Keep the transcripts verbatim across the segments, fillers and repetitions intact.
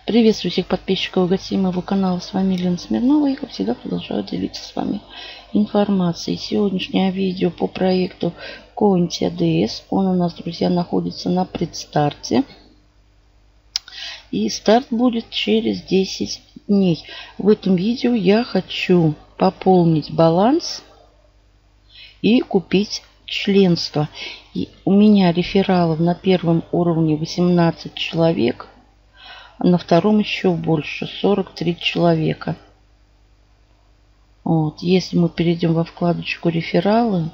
Приветствую всех подписчиков и гостей моего канала. С вами Елена Смирнова. И, как всегда, продолжаю делиться с вами информацией. Сегодняшнее видео по проекту Cointi эй ди эс. Он у нас, друзья, находится на предстарте. И старт будет через десять дней. В этом видео я хочу пополнить баланс и купить членство. И у меня рефералов на первом уровне восемнадцать человек. А на втором еще больше, сорок три человека. Вот. Если мы перейдем во вкладочку рефералы,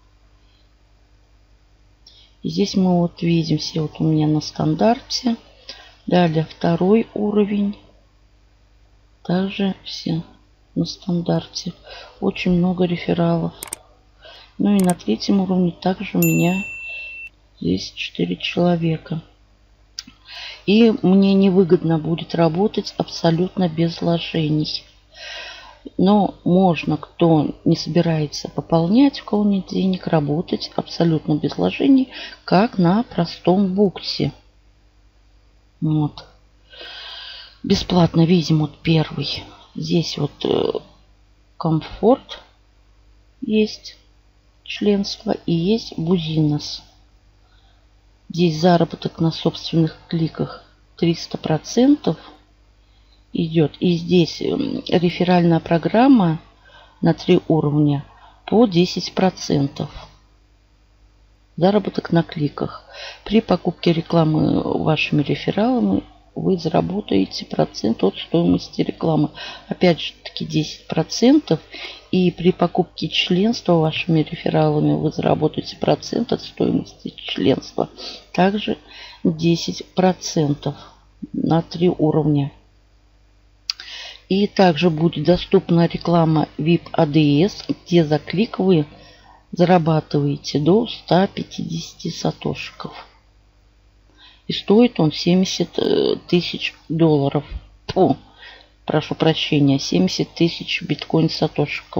и здесь мы вот видим все вот у меня на стандарте. Далее второй уровень. Также все на стандарте. Очень много рефералов. Ну и на третьем уровне также у меня здесь четыре человека. И мне невыгодно будет работать абсолютно без вложений. Но можно, кто не собирается пополнять, у кого нет денег, работать абсолютно без вложений, как на простом буксе. Вот. Бесплатно видим вот первый. Здесь вот э, комфорт есть, членство, и есть бузинос. Здесь заработок на собственных кликах триста процентов идет. И здесь реферальная программа на три уровня по десять процентов. Заработок на кликах. При покупке рекламы вашими рефералами вы заработаете процент от стоимости рекламы. Опять же таки десять процентов. И при покупке членства вашими рефералами вы заработаете процент от стоимости членства. Также десять процентов на три уровня. И также будет доступна реклама ви ай пи эй ди эс, где за клик вы зарабатываете до ста пятидесяти сатошиков. И стоит он семьдесят тысяч долларов. Фу, прошу прощения, семьдесят тысяч биткоин сатошиков.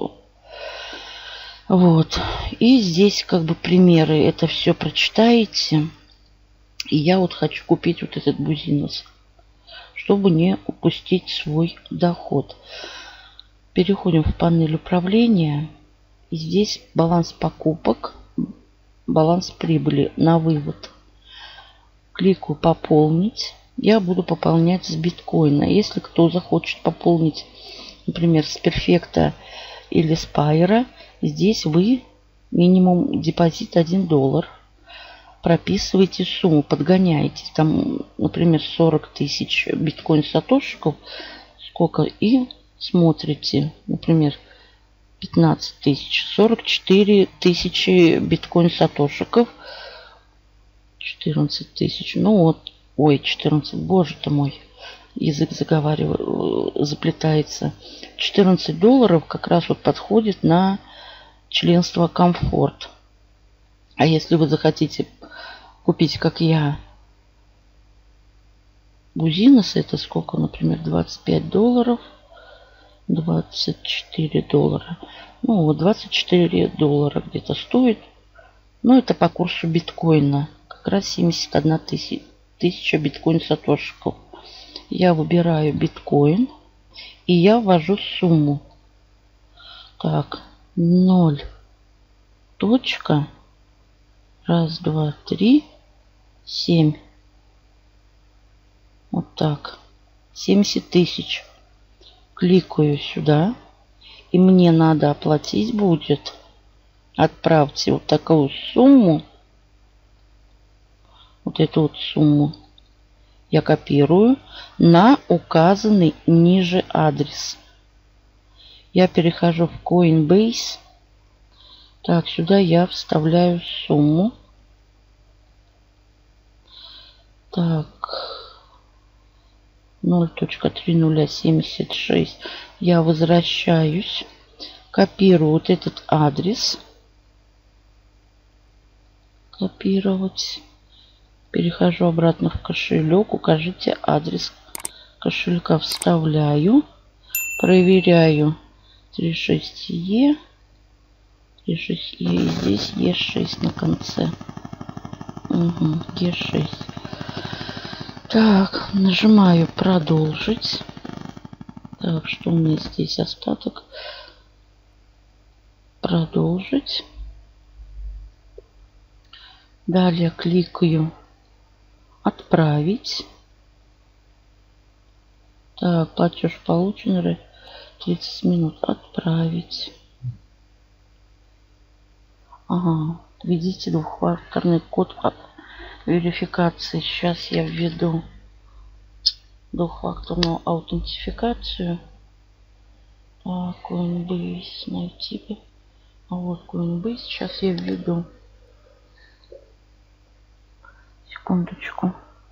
Вот. И здесь как бы примеры. Это все прочитаете. И я вот хочу купить вот этот бузинос, чтобы не упустить свой доход. Переходим в панель управления. И здесь баланс покупок, баланс прибыли на вывод. Кликаю «Пополнить». Я буду пополнять с биткоина. Если кто захочет пополнить, например, с перфекта или с пайера, здесь вы минимум депозит один доллар. Прописываете сумму, подгоняете. Там, например, сорок тысяч биткоин сатошиков. Сколько? И смотрите, например, пятнадцать тысяч. сорок четыре тысячи биткоин сатошиков. четырнадцать тысяч. Ну вот. Ой, четырнадцать. Боже ты мой. Язык заговариваю, заплетается. четырнадцать долларов как раз вот подходит на членство комфорт. А если вы захотите купить, как я, бузинос, это сколько, например, двадцать пять долларов, двадцать четыре доллара. Ну, вот двадцать четыре доллара где-то стоит. Ну, это по курсу биткоина. Как раз семьдесят одна тысяча биткоин сатошиков. Я выбираю биткоин. И я ввожу сумму. Так, ноль. Точка. Раз, два, три, семь. Вот так. семьдесят тысяч. Кликаю сюда. И мне надо оплатить будет. Отправьте вот такую сумму. Вот эту вот сумму. Я копирую на указанный ниже адрес. Я перехожу в Coinbase. Так, сюда я вставляю сумму. Так. ноль точка три ноль семьдесят шесть. Я возвращаюсь. Копирую вот этот адрес. Копировать. Перехожу обратно в кошелек. Укажите адрес кошелька. Вставляю. Проверяю. тридцать шесть е. И здесь е шесть на конце. Угу, е шесть. Так, нажимаю продолжить. Так, что у меня здесь остаток? Продолжить. Далее кликаю отправить. Так, платеж получен. тридцать минут. Отправить. Ага. Введите двухфакторный код верификации. Сейчас я введу двухфакторную аутентификацию. Так, Coinbase найти бы. А вот Coinbase. Сейчас я введу. Секундочку.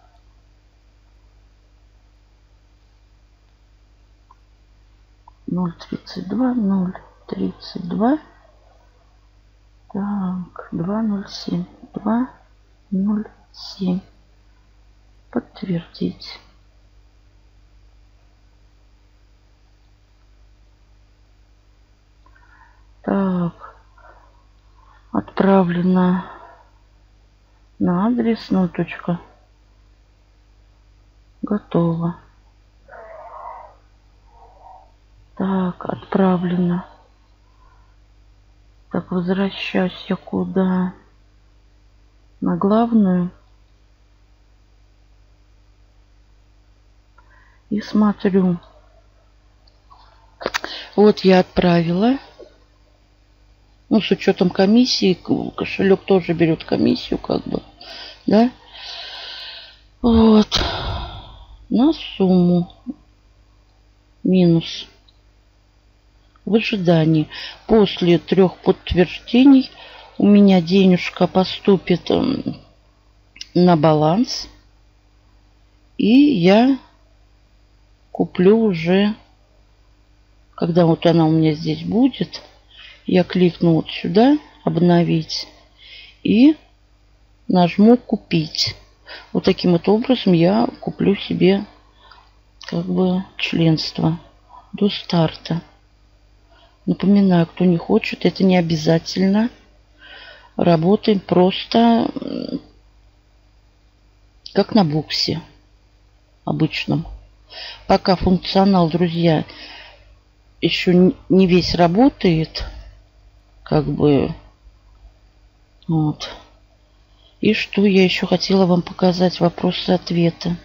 ноль тридцать два, ноль тридцать два. Так, два ноль семь, два ноль семь. Подтвердить. Так, отправлено на адрес, ну, точка. Готово. Так, отправлено. Так, возвращаюсь я куда? На главную. И смотрю. Вот я отправила. Ну, с учетом комиссии, кошелек тоже берет комиссию, как бы, да. Вот. На сумму. Минус. В ожидании. После трех подтверждений у меня денежка поступит на баланс. И я куплю уже, когда вот она у меня здесь будет, я кликну вот сюда, обновить, и нажму купить. Вот таким вот образом я куплю себе как бы членство до старта. Напоминаю, кто не хочет, это не обязательно. Работаем просто как на боксе обычном. Пока функционал, друзья, еще не весь работает, как бы, вот. И что я еще хотела вам показать, вопросы-ответы.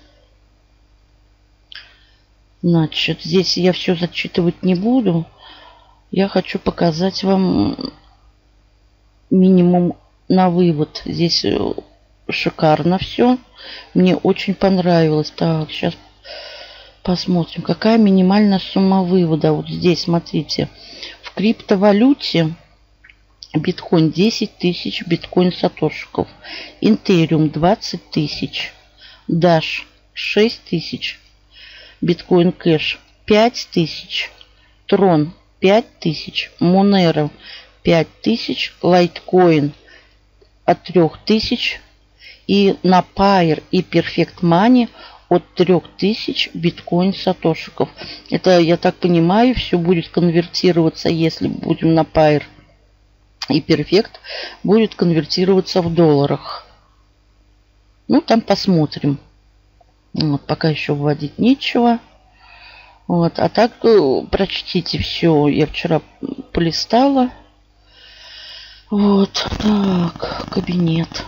Значит, здесь я все зачитывать не буду. Я хочу показать вам минимум на вывод. Здесь шикарно все. Мне очень понравилось. Так, сейчас посмотрим, какая минимальная сумма вывода. Вот здесь, смотрите, в криптовалюте биткоин десять тысяч биткоин сатошиков, Ethereum двадцать тысяч, Dash шесть тысяч, биткоин кэш пять тысяч, Tron пять тысяч, Monero пять тысяч, Litecoin от трёх тысяч и на Pair и Perfect Money от трёх тысяч биткоин сатошиков. Это, я так понимаю, все будет конвертироваться, если будем на Pair и Perfect, будет конвертироваться в долларах. Ну, там посмотрим. Вот, пока еще вводить нечего. Вот, а так прочтите все. Я вчера полистала. Вот, так, кабинет.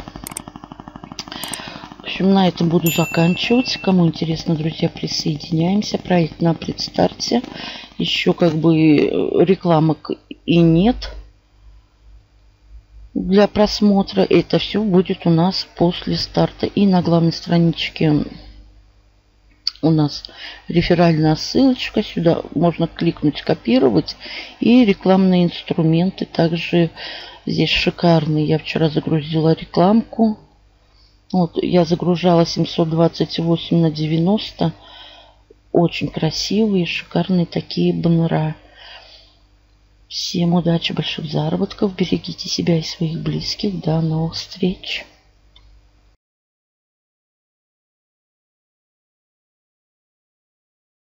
В общем, на этом буду заканчивать. Кому интересно, друзья, присоединяемся. Проект на предстарте. Еще как бы рекламок и нет для просмотра. Это все будет у нас после старта. И на главной страничке у нас реферальная ссылочка. Сюда можно кликнуть, копировать. И рекламные инструменты также здесь шикарные. Я вчера загрузила рекламку. Вот, я загружала семьсот двадцать восемь на девяносто. Очень красивые, шикарные такие баннера. Всем удачи, больших заработков. Берегите себя и своих близких. До новых встреч.